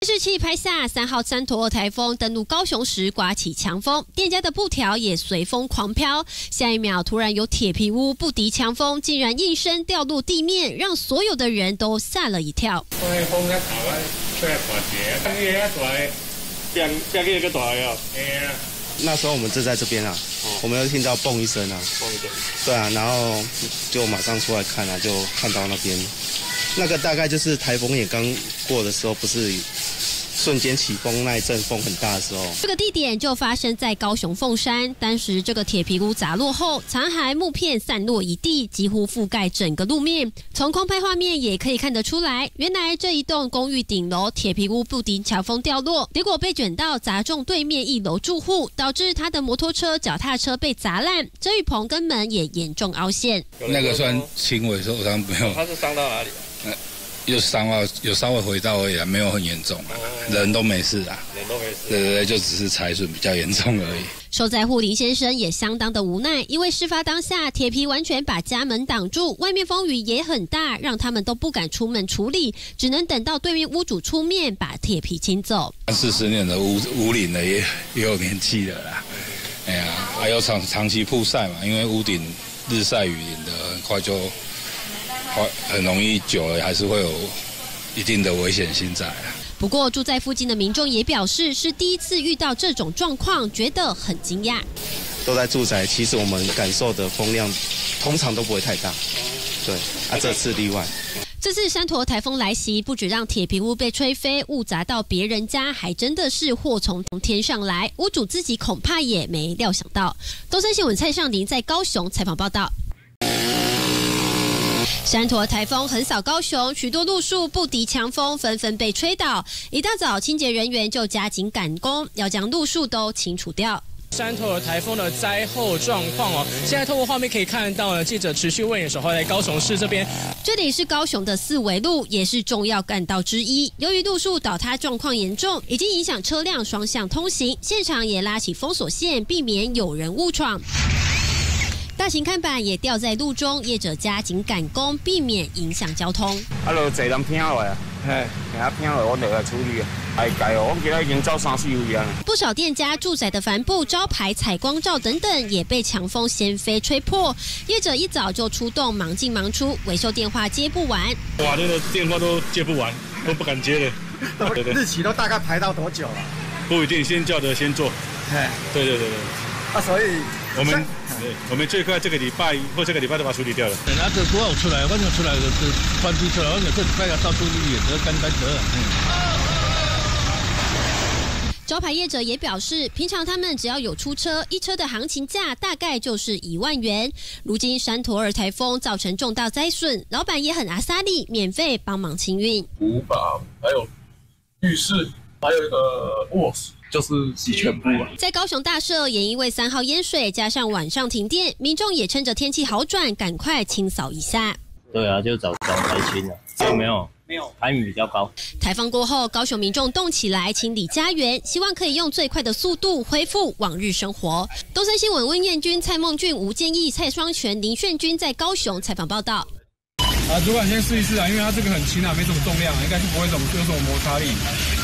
监视器拍下3号山陀台风登陆高雄时刮起强风，店家的布条也随风狂飘。下一秒，突然有铁皮屋不敌强风，竟然应声掉落地面，让所有的人都吓了一跳。 风较大啊，再大些，雨较大，变雨个大哦。 那时候我们就在这边啊，我们又听到嘣一声啊， 嘣一声。 对啊，然后就马上出来看啊，就看到那边。那个大概就是台风眼刚过的时候，不是瞬间起风那一阵风很大的时候。 这个地点就发生在高雄凤山，当时这个铁皮屋砸落后，残骸木片散落一地，几乎覆盖整个路面。从空拍画面也可以看得出来，原来这一栋公寓顶楼铁皮屋不敌强风掉落，结果被卷到砸中对面1楼住户，导致他的摩托车、脚踏车被砸烂，遮雨棚跟门也严重凹陷。 那个算轻微受伤，没有。 他是伤到哪里？ 有稍微回到而已，没有很严重啊，人都没事啊， 人都没事。 对，就只是财损比较严重而已。 受灾户林先生也相当的无奈，因为事发当下铁皮完全把家门挡住，外面风雨也很大，让他们都不敢出门处理，只能等到对面屋主出面把铁皮清走。 40年的屋龄的也有年纪了啦，哎呀，还有长期曝晒嘛，因为屋顶日晒雨淋的，很快就很容易久了，还是会有一定的危险性在。 不过住在附近的民众也表示，是第一次遇到这种状况，觉得很惊讶。 都在住宅，其实我们感受的风量通常都不会太大，对啊，这次例外。 这次山陀台风来袭，不止让铁皮屋被吹飞，误砸到别人家，还真的是祸从天上来。屋主自己恐怕也没料想到。东森新闻蔡尚宁在高雄采访报道。山陀台风横扫高雄，许多路树不敌强风，纷纷被吹倒。一大早，清洁人员就加紧赶工，要将路树都清除掉。 山陀台风的灾后状况哦，现在透过画面可以看到呢，记者持续为你守候在高雄市这边。 这里是高雄的4维路，也是重要干道之一。由于路树倒塌状况严重，已经影响车辆双向通行，现场也拉起封锁线，避免有人误闯。大型看板也掉在路中，业者加紧赶工，避免影响交通。 就侪人拼落来啊，拼落我就来处理啊。我今仔已经走3-4位啊。 不少店家、住宅的帆布、招牌、采光罩等等，也被强风掀飞吹破。业者一早就出动，忙进忙出，维修电话接不完。 哇，那个电话都接不完，都不敢接了。 对，日期都大概排到多久了？ 不一定，先叫的先做。对。 啊，所以我们最快这个礼拜或这个礼拜都把它处理掉了。 那个多少出来，反正出来就翻批出来，我这礼拜要到处理也得简单得。 招牌业者也表示，平常他们只要有出车，一车的行情价大概就是1万元。如今山陀尔台风造成重大灾损，老板也很阿萨利，免费帮忙清运。 厨房还有浴室，还有一个卧室。就是洗全部啊！ 在高雄大社也因为3号淹水，加上晚上停电，民众也趁着天气好转，赶快清扫一下。 对啊，就找台清了，没有，排名比较高。 台风过后，高雄民众动起来清理家园，希望可以用最快的速度恢复往日生活。东森新闻温彦君、蔡梦俊、吴建义、蔡双全、林炫君在高雄采访报道。 主管先试一试啊，因为它这个很轻啊，没什么重量，应该是不会有什么摩擦力。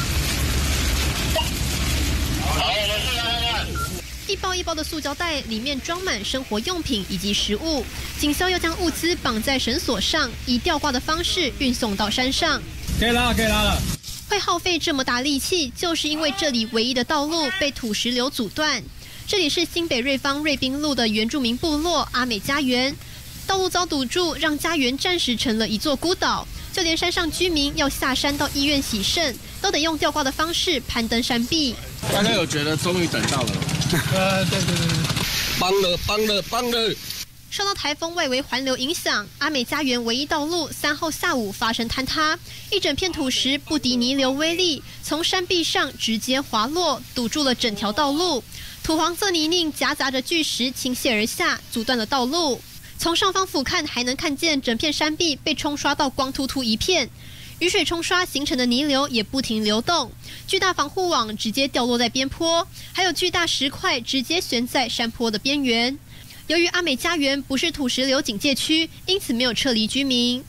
一包一包的塑胶袋，里面装满生活用品以及食物。警消要将物资绑在绳索上，以吊挂的方式运送到山上。 可以拉了。 会耗费这么大力气，就是因为这里唯一的道路被土石流阻断。这里是新北瑞芳瑞滨路的原住民部落阿美家园，道路遭堵住，让家园暂时成了一座孤岛。就连山上居民要下山到医院洗肾，都得用吊挂的方式攀登山壁。 大家有觉得终于等到了？ 对，帮了！ 受到台风外围环流影响，阿美家园唯一道路3号下午发生坍塌，一整片土石不敌泥流威力，从山壁上直接滑落，堵住了整条道路。土黄色泥泞夹杂着巨石倾泻而下，阻断了道路。从上方俯瞰，还能看见整片山壁被冲刷到光秃秃一片。雨水冲刷形成的泥流也不停流动，巨大防护网直接掉落在边坡，还有巨大石块直接悬在山坡的边缘。由于阿美家园不是土石流警戒区，因此没有撤离居民。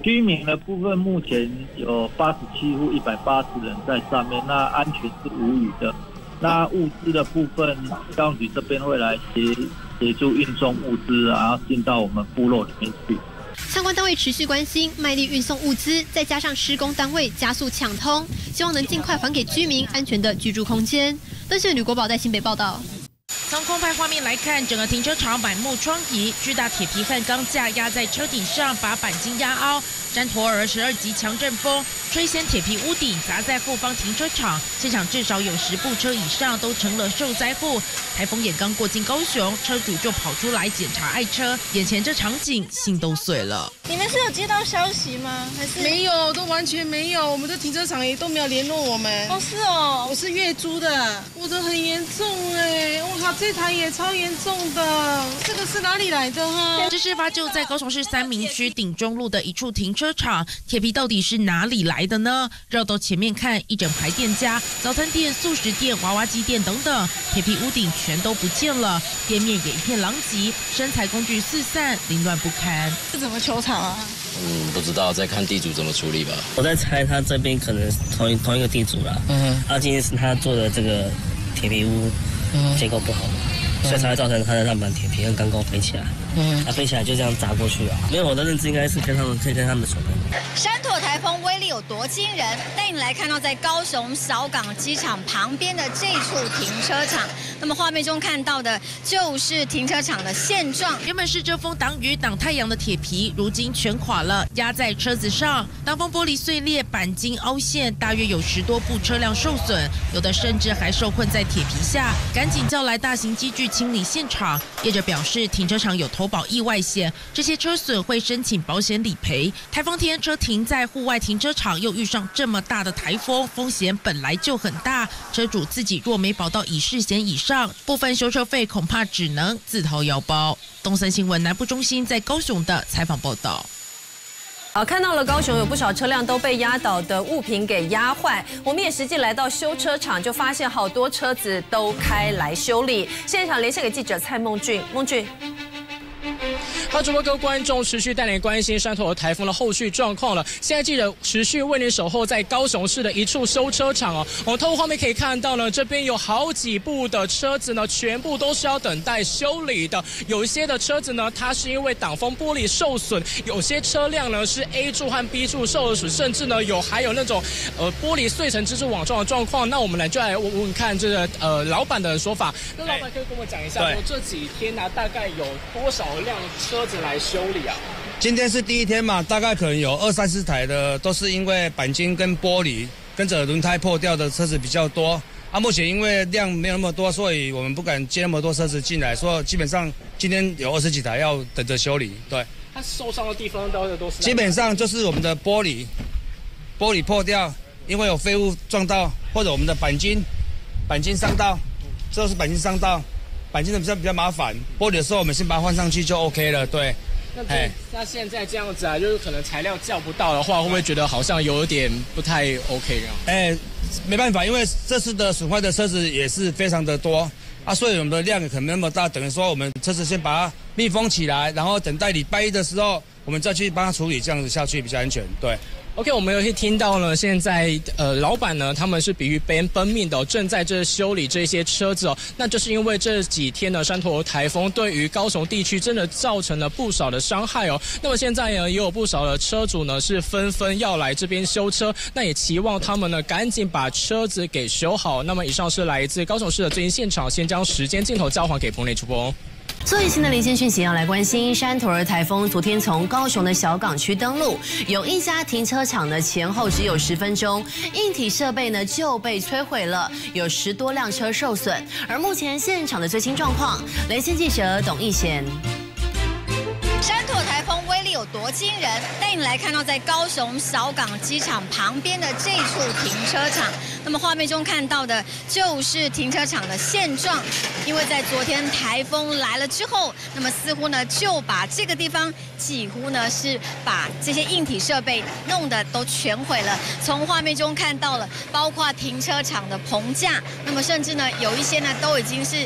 居民的部分目前有87户180人在上面，那安全是无虞的。那物资的部分，消防局这边会来协助运送物资，然后进到我们部落里面去。 相关单位持续关心，卖力运送物资，再加上施工单位加速抢通，希望能尽快还给居民安全的居住空间。登县吕国宝在新北报道。 从空拍画面来看，整个停车场满目疮痍，巨大铁皮和钢架压在车顶上，把钣金压凹。山陀儿12级强阵风吹掀铁皮屋顶，砸在后方停车场，现场至少有10部车以上都成了受灾户。台风也刚过境高雄，车主就跑出来检查爱车，眼前这场景，心都碎了。 你们是有接到消息吗？还是没有，都完全没有。我们的停车场也都没有联络我们。 哦，是哦， 我是月租的，我的很严重哎，哇，这台也超严重的，这个是哪里来的哈？ 这事发就在高雄市三民区顶中路的一处停车场，铁皮到底是哪里来的呢？绕到前面看，一整排店家，早餐店、速食店、娃娃机店等等，铁皮屋顶全都不见了，店面也一片狼藉，生财工具四散，凌乱不堪。 这怎么求偿啊？ 不知道，再看地主怎么处理吧。 我在猜他这边可能同一个地主啦。今天是他做的这个铁皮屋结构不好，所以才会造成他的浪板铁皮跟钢构飞起来。飞起来就这样砸过去啊！没有，我的认知应该是可以跟他们说的。 山陀台风威力有多惊人？带你来看到在高雄小港机场旁边的这处停车场。那么画面中看到的就是停车场的现状。 原本是遮风挡雨挡太阳的铁皮，如今全垮了，压在车子上，挡风玻璃碎裂，钣金凹陷，大约有10多部车辆受损，有的甚至还受困在铁皮下。赶紧叫来大型机具清理现场。业者表示，停车场有投保意外险，这些车损会申请保险理赔。台风天车停在户外停车场，又遇上这么大的台风，风险本来就很大。车主自己若没保到已事险以上，部分修车费恐怕只能自掏腰包。东森新闻南部中心在高雄的采访报道。 好，看到了高雄有不少车辆都被压倒的物品给压坏，我们也实际来到修车厂，就发现好多车子都开来修理。现场连线给记者蔡孟俊，孟俊。 好，主播各位观众持续带您关心山陀台风的后续状况了。现在记者持续为您守候在高雄市的一处修车厂哦。我们透过画面可以看到呢，这边有好几部的车子呢，全部都是要等待修理的。有一些的车子呢，它是因为挡风玻璃受损；有些车辆呢是 A 柱和 B 柱受了损，甚至呢还有那种玻璃碎成蜘蛛网状的状况。那我们就来问问看这个老板的说法。那老板可以跟我讲一下，说这几天呢大概有多少辆车子来修理啊？ 今天是第一天嘛，大概可能有20-30台的，都是因为钣金跟玻璃跟着轮胎破掉的车子比较多。目前因为量没有那么多，所以我们不敢接那么多车子进来，所以基本上今天有20几台要等着修理。对， 它受伤的地方都是基本上就是我们的玻璃破掉，因为有废物撞到，或者我们的钣金伤到，这都是钣金伤到。钣金的比较麻烦，玻璃的时候我们先把它换上去就 OK 了，对。 那现在这样子啊，就是可能材料叫不到的话，会不会觉得好像有点不太 OK 啊？ 没办法，因为这次的损坏的车子也是非常的多所以我们的量可能没那么大，等于说我们车子先把它密封起来，然后等待礼拜一的时候，我们再去帮它处理，这样子下去比较安全，对。 OK， 我们有听到呢，现在老板呢，他们是比喻奔命的正在这修理这些车子哦。那就是因为这几天呢，山陀台风对于高雄地区真的造成了不少的伤害哦。那么现在呢，也有不少的车主呢是纷纷要来这边修车，那也期望他们呢赶紧把车子给修好。那么以上是来自高雄市的最新现场，先将时间镜头交还给棚内主播。 最新的离线讯息要来关心，山陀儿台风昨天从高雄的小港区登陆，有一家停车场呢前后只有10分钟，硬体设备呢就被摧毁了，有10多辆车受损。而目前现场的最新状况，连线记者董义贤。 山陀台风威力有多惊人？带你来看到在高雄小港机场旁边的这处停车场。那么画面中看到的就是停车场的现状。因为在昨天台风来了之后，那么似乎呢就把这个地方几乎呢是把这些硬体设备弄得都全毁了。从画面中看到了，包括停车场的棚架，那么甚至呢有一些呢都已经是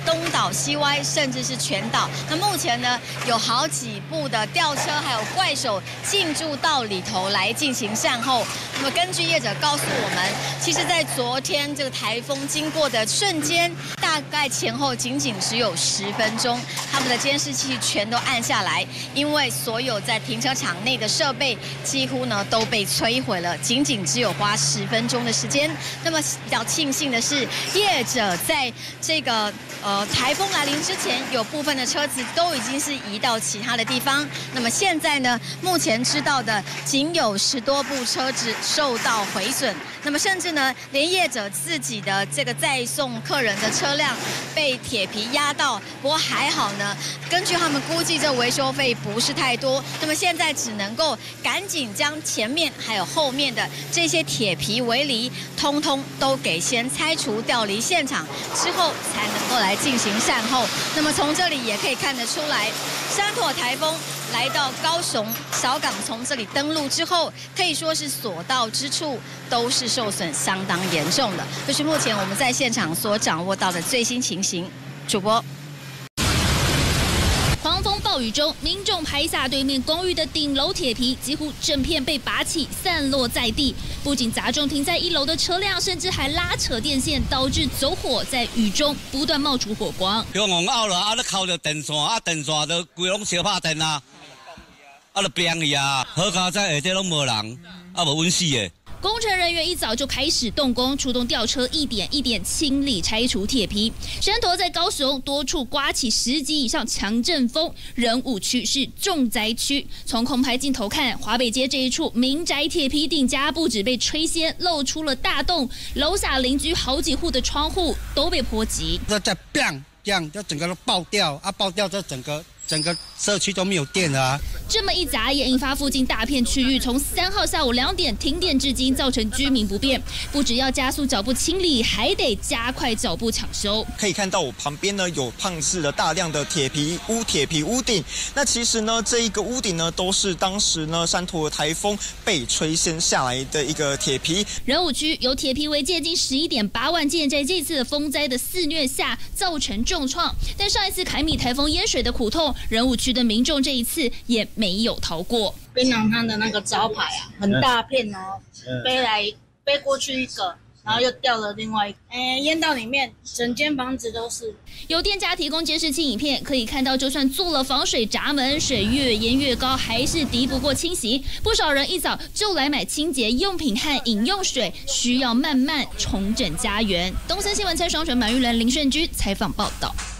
东倒西歪，甚至是全倒。那目前呢，有好几部的吊车还有怪手进驻到里头来进行善后。那么根据业者告诉我们，其实在昨天这个台风经过的瞬间，大概前后仅只有10分钟，他们的监视器全都按下来，因为所有在停车场内的设备几乎呢都被摧毁了，仅只有花10分钟的时间。那么比较庆幸的是，业者在这个台风来临之前，有部分的车子都已经是移到其他的地方。那么现在呢，目前知道的仅有10多部车子受到毁损。那么甚至呢，连业者自己的这个载送客人的车辆被铁皮压到，不过还好呢，根据他们估计，这维修费不是太多。那么现在只能够赶紧将前面还有后面的这些铁皮围篱，通通都给先拆除调离现场，之后才能够来进行善后。那么从这里也可以看得出来，山妥台风来到高雄小港，从这里登陆之后，可以说是所到之处都是受损相当严重的。这是目前我们在现场所掌握到的最新情形。主播。 狂风暴雨中，民众拍下对面公寓的顶楼铁皮，几乎整片被拔起，散落在地。不仅砸中停在1楼的车辆，甚至还拉扯电线，导致走火，在雨中不断冒出火光。 向往out了，你靠着电线，电线都规拢烧拍电啊，就冰去啊，好佳在下底拢无人，无温死的。 工程人员一早就开始动工，出动吊车一点一点清理拆除铁皮。山头在高雄多处刮起10级以上强阵风，仁武区是重灾区。从空拍镜头看，华北街这一处民宅铁皮顶架不止被吹掀，露出了大洞，楼下邻居好几户的窗户都被波及。 这在砰这样，就整个都爆掉啊！爆掉，这整个社区都没有电了啊！ 这么一砸，也引发附近大片区域从3号下午2点停电至今，造成居民不便。不只要加速脚步清理，还得加快脚步抢修。 可以看到我旁边呢有放置了大量的铁皮屋顶。那其实呢，这一个屋顶呢都是当时呢山妥台风被吹掀下来的一个铁皮。 仁武区有铁皮违建近11.8万件，在这次的风灾的肆虐下造成重创。但上一次凯米台风淹水的苦痛，仁武区的民众这一次也没有逃过。 槟榔摊的那个招牌啊，很大片哦，飞过去一个，然后又掉了另外一个，淹到里面，整间房子都是。 有店家提供监视器影片，可以看到，就算做了防水闸门，水越淹越高，还是敌不过侵袭。不少人一早就来买清洁用品和饮用水，需要慢慢重整家园。东森新闻蔡双纯、满玉伦、林顺居采访报道。